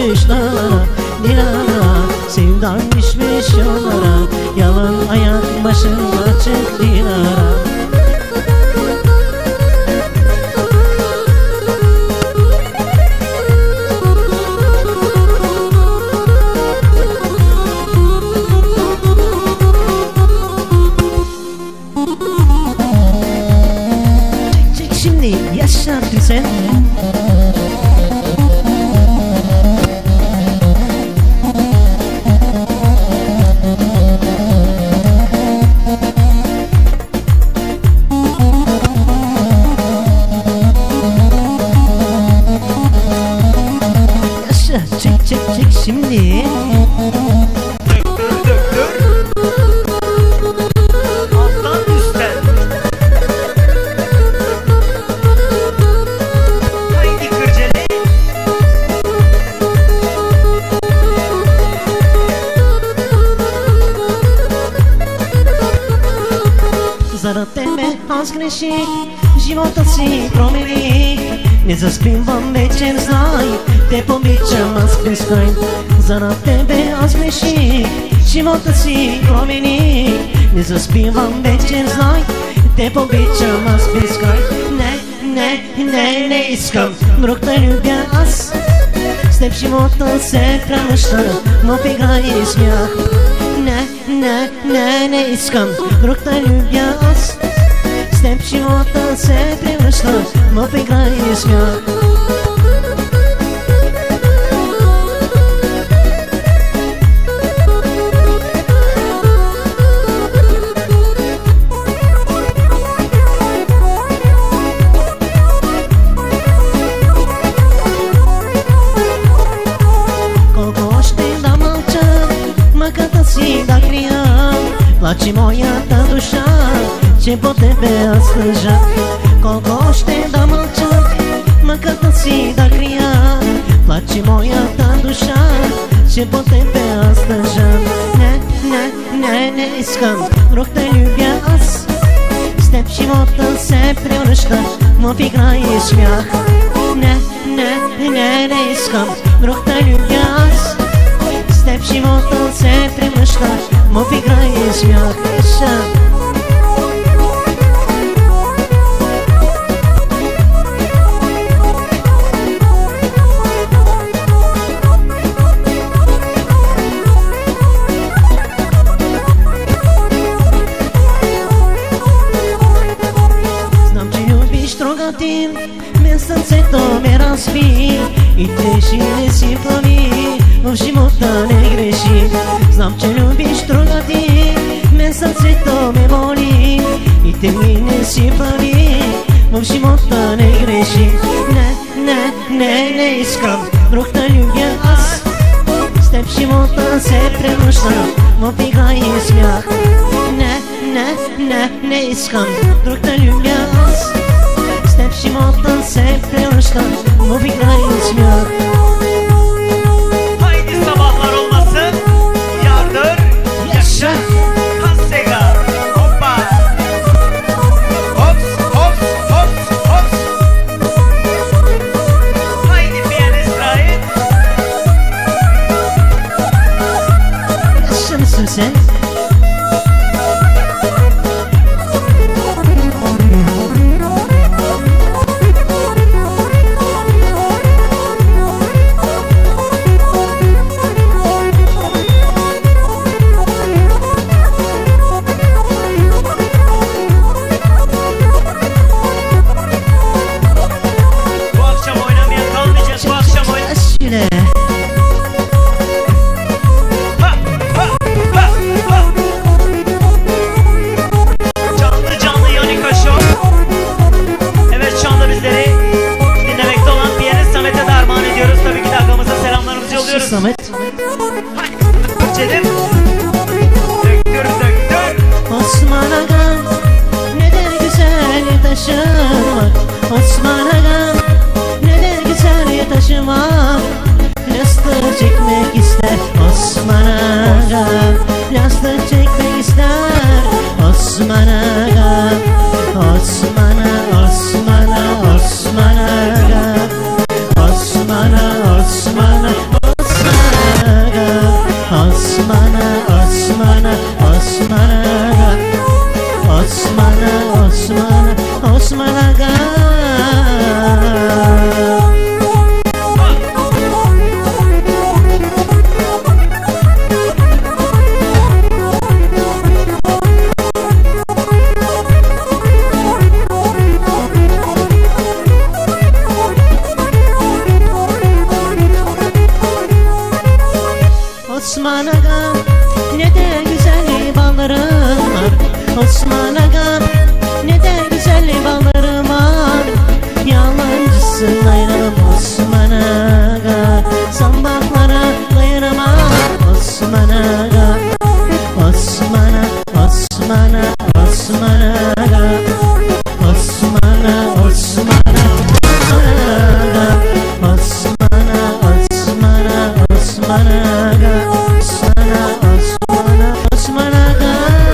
düşmüş dağlara, dilara, sevdan düşmüş yollara, yalan ayak başın açık dilara. Çek şimdi yaşa sen. Çek şimdi. Döktür. Alttan üstten. Haydi kırcele. Зарад тебе аз греших, живота си промених. Не заспивам вечер, знай, те обичам аз безкрай. Зарад тебе аз греших, живота си промених. Не заспивам вечер, знай, те обичам аз безкрай. Не искам друг да любя аз. С теб живота се превръща в игра и смях. Не искам друг да любя аз. С теб живота се превръща в игра и смях. Колко още да мълча, мъката си да крия, плаче моята душа, че по тебе аз тъжа. Колко още да мълча, мъката си да крия, плаче моята душа, че по тебе аз тъжа. Не искам друг да любя аз. С теб живота се превръща в игра и смях. Не искам друг да любя аз. С теб живота се превръща в игра и смях. Знам, че любиш трогати, мен сърцето ме разби и тежи не си плави, в живота не греши. Знам, че любиш трогати, мен сърцето ме боли и те ми не си прави, в живота не греши. Не искам друг да любя аз. С теб живота се превръща в игра и смях. Не искам друг да любя аз. С теб живота се превръща в игра и смях. Haydi sabahlar olmasın. Yardır. Yaşa. Hasega. Hoppa. Hops hops hops hops. Haydi piyanist Rahit. Yaşa mısın sen? Bu akşam oynamayan kalmayacak. Bu akşam oynayacak. Şöyle. Ha, ha, ha, ha. Canlı Yonika Show. Evet, şu anda bizleri dinlemekte olan piyanist Samet'e de armağan ediyoruz. Tabii ki de agamıza selamlarımızı yolluyoruz. Samet. Çelim. Döktür. Osman Aga, ne der güzel taşımak. Osman Aga, ne der güzel taşımak. Lastik çekmek ister Osman Aga, lastik çekmek ister Osman Aga. Osman Aga, Osman Aga, Osman Aga, Osman Aga, ne de güzel ballarım var. Osman Aga, ne de güzel ballarım var. Yalancısın ayranım Osman Aga, zambaklara dayanamam Osman Aga. Osman Aga, Osman Aga, Osman Aga, Osman Aga, Osman Aga, Osman Aga, Osman Aga, Osman Aga, Osman Aga.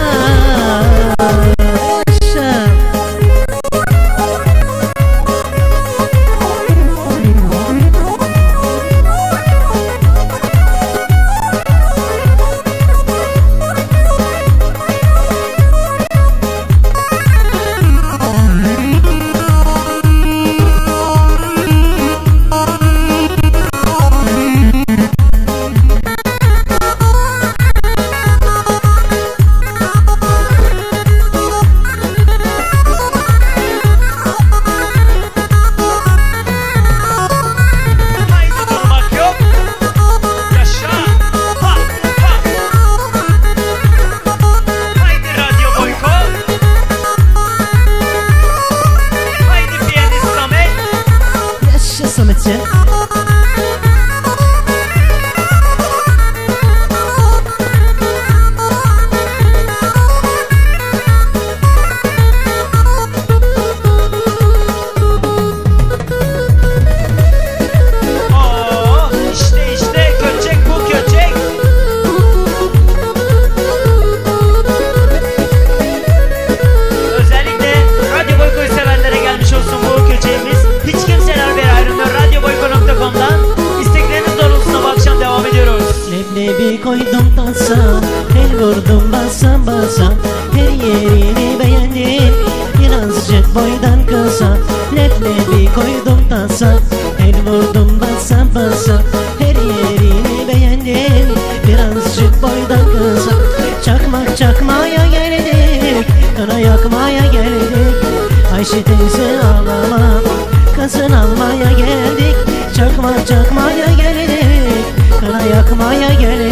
Leblebi koydum tasa, el vurdum basa basa. Her yerini beğendim, birazcık boydan kısa. Leblebi koydum tasa, el vurdum basa basa. Her yerini beğendim, birazcık boydan kısa. Çakmak çakmaya geldik, kına yakmaya geldik. Ayşe teyze ağlama, kızın almaya geldik. Çakmak çakmaya geldik, kına yakmaya geldik.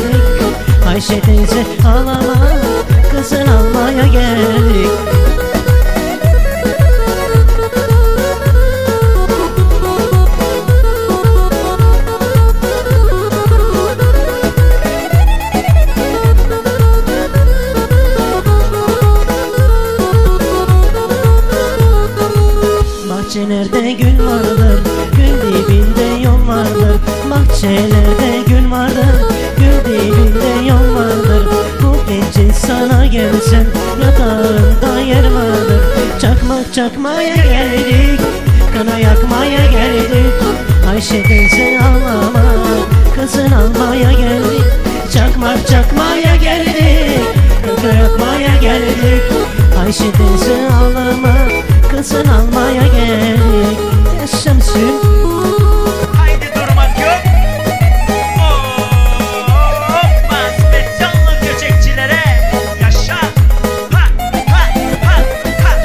Ayşe teyze ağlama, kızın almaya geldik. Bahçelerde gül vardır, gül dibinde yol vardır. Bahçelerde gül vardır, gül dibinde yol vardır. Bu gece sana gelsen yatağında yer vardır. Çakmak çakmaya geldik, kına yakmaya geldik. Ayşe teyze ağlama, kızın almaya geldik. Çakmak çakmaya geldik, kına yakmaya geldik. Ayşe teyze ağlama, kızın almaya geldik. Yaşamsın. Haydi durmak yok. Spesyanlı göçekçilere yaşa. Ha ha ha ha.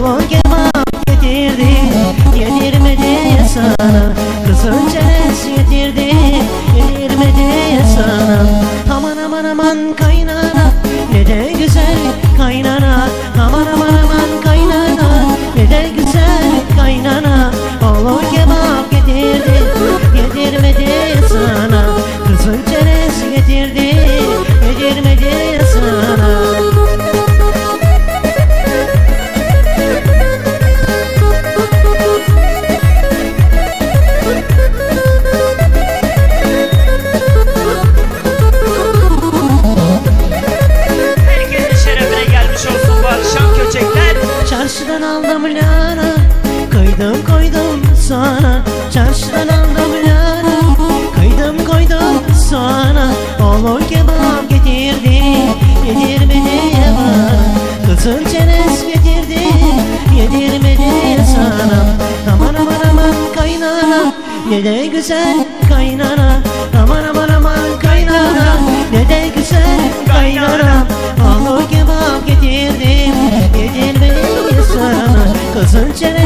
sana. Kızın çenesi koydum sana, çarşıdan aldım yarım. Kıydım koydum sana, olur kebap getirdim, yedirmedi bana. Kızın çerez getirdim, yedirmedi sana. Aman aman aman kaynana, ne de güzel kaynana. Aman aman aman kaynana, ne de güzel kaynana. Olur kebap getirdim, yedirmedi sana. Kızın çerez